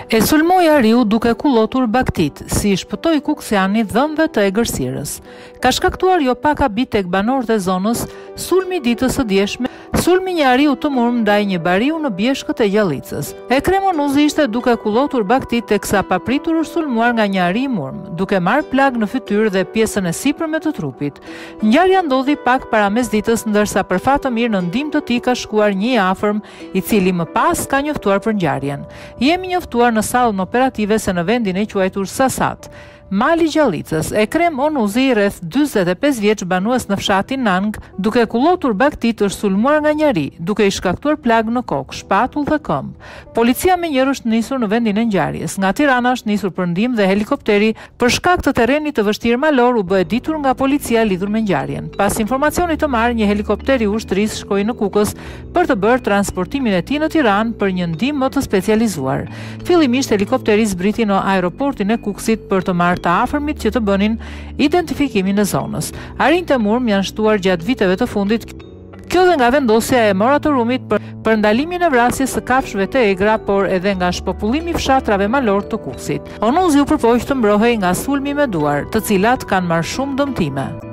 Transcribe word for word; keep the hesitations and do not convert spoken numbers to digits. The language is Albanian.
E sulmoi Ariu duke kullotur baktit, si i shpëtoi Kuksiani dhëmbëve të egërsirës. Ka shkaktuar jo pak habit tek banorët e zonës sulmi ditës së djeshme, sulmi një Ariu të murm ndaj një bariu në bjeshkët e Gjallicës. Ekrem Onuzi ishte duke kullotur baktit teksa papritur u sulmuar nga një ari i murm, duke marrë plag në fytyrë dhe pjesën e sipërme të trupit. Ngjarja ndodhi pak para mesditës, ndërsa për fat të mirë në ndihmë të tij ka shkuar një i afërm, i cili më pas ka njoftuar për ngjarjen. Jemi njoftuar në sallën operative se në vendin e quajtur Sasat, mali Gjallicës, Ekrem Onuzi, rreth dyzet e pesë vjeç, banues në fshatin Nang, duke kullotur baktit është sulmuar nga njëri, duke i shkaktuar plag në kokë, shpatull dhe këmbë. Policia me njërë është nisur në vendin e ngjarjes. Nga Tirana është nisur për ndihmë dhe helikopteri për shkak të terrenit të vështirë malor u bë e ditur nga policia lidhur me ngjarjen. Pas informacionit të marrë, një helikopter i ushtrisë shkoi në Kukës për të bërë transportimin e tij në Tiranë për një ndihmë më të specializuar. Fillimisht helikopteri zbriti në aeroportin e Kukësit për të marrë të afërmit që të bënin identifikimin e zonës. Arinjtë e murm janë shtuar gjatë viteve të fundit, kjo dhe nga vendosja e moratorumit për, për ndalimin e vrasjes së kafshëve të egra, por edhe nga shpopullimi i fshatrave malor të Kukësit. Onuzi u përpoq të mbrohej nga sulmi me duar, të cilat kanë marrë shumë dëmtime.